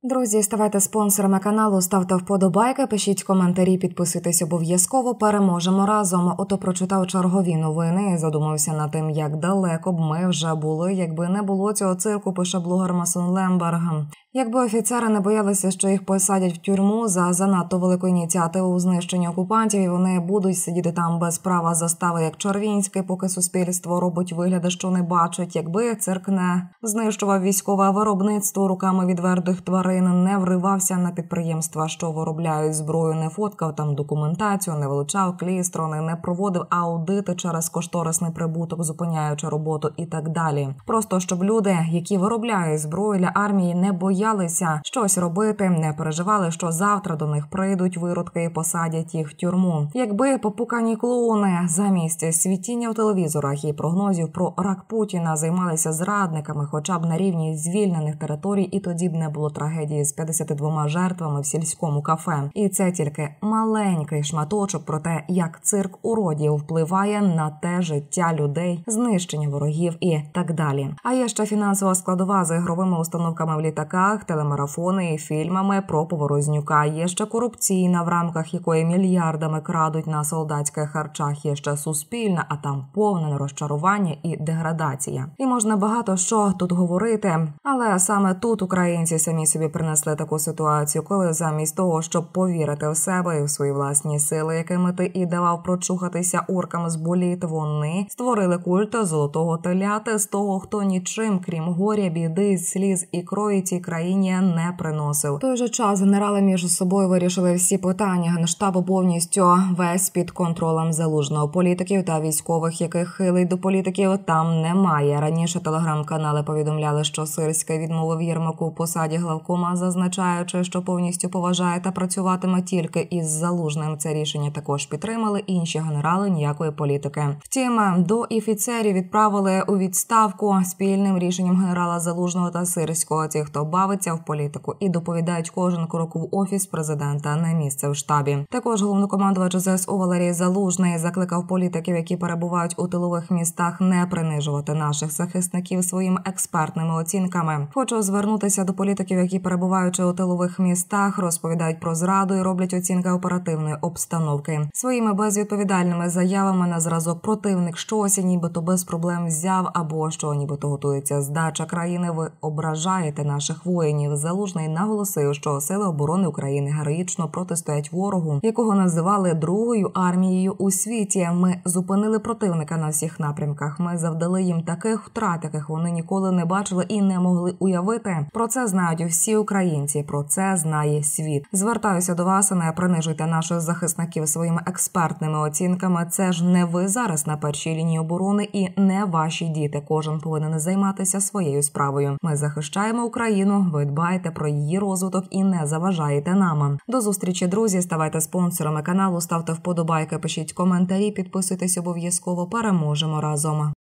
Друзі, ставайте спонсорами каналу, ставте вподобайки, пишіть коментарі, підписуйтесь обов'язково, переможемо разом. Ото прочитав чергові новини і задумався над тим, як далеко б ми вже були, якби не було цього цирку, пише блогер Масон Лемберг. Якби офіцери не боялися, що їх посадять в тюрму за занадто велику ініціативу у знищенні окупантів, і вони будуть сидіти там без права застави, як Червінський, поки суспільство робить вигляди, що не бачить, якби цирк не знищував військове виробництво руками відвертих тварин, не вривався на підприємства, що виробляють зброю, не фоткав там документацію, не вилучав клістрони, не проводив аудити через кошторисний прибуток, зупиняючи роботу і так далі. Просто щоб люди, які виробляють зброю для армії, не боялися щось робити, не переживали, що завтра до них прийдуть виродки і посадять їх в тюрму. Якби попукані клоуни замість світіння в телевізорах і прогнозів про рак Путіна займалися зрадниками хоча б на рівні звільнених територій, і тоді б не було трагедії з 52 жертвами в сільському кафе. І це тільки маленький шматочок про те, як цирк уродів впливає на те життя людей, знищення ворогів і так далі. А є ще фінансова складова з ігровими установками в літаках, телемарафони і фільмами про Поворознюка. Є ще корупційна, в рамках якої мільярдами крадуть на солдатських харчах. Є ще суспільна, а там повне розчарування і деградація. І можна багато що тут говорити, але саме тут українці самі собі принесли таку ситуацію, коли замість того, щоб повірити в себе і в свої власні сили, якими ти і давав прочухатися оркам з боліт, вони створили культ золотого теляти з того, хто нічим, крім горя, біди, сліз і крові цій країні не приносив. В той же час генерали між собою вирішили всі питання. Генштабу повністю весь під контролем Залужного. Політиків та військових, яких хилить до політиків, там немає. Раніше телеграм-канали повідомляли, що Сирський відмовив Єрмаку в посаді главкома, зазначаючи, що повністю поважає та працюватиме тільки із Залужним. Це рішення також підтримали інші генерали, ніякої політики. Втім, до офіцерів відправили у відставку спільним рішенням генерала Залужного та Сирського. Ті, хто бавиться в політику і доповідають кожен крок в офіс президента, не місце в штабі. Також головнокомандувач ЗСУ Валерій Залужний закликав політиків, які перебувають у тилових містах, не принижувати наших захисників своїми експертними оцінками. Хочу звернутися до політиків, які перебуваючи у тилових містах, розповідають про зраду і роблять оцінки оперативної обстановки. Своїми безвідповідальними заявами на зразок противник щось нібито без проблем взяв або що нібито готується здача країни, ви ображаєте наших воїнів. Залужний наголосив, що сили оборони України героїчно протистоять ворогу, якого називали другою армією у світі. Ми зупинили противника на всіх напрямках. Ми завдали їм таких втрат, яких вони ніколи не бачили і не могли уявити. Про це знають всі українці, про це знає світ. Звертаюся до вас, не принижуйте наших захисників своїми експертними оцінками. Це ж не ви зараз на першій лінії оборони і не ваші діти. Кожен повинен займатися своєю справою. Ми захищаємо Україну, ви дбайте про її розвиток і не заважаєте нам. До зустрічі, друзі, ставайте спонсорами каналу, ставте вподобайки, пишіть коментарі, підписуйтесь обов'язково, переможемо разом.